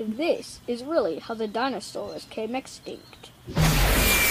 This is really how the dinosaurs came extinct.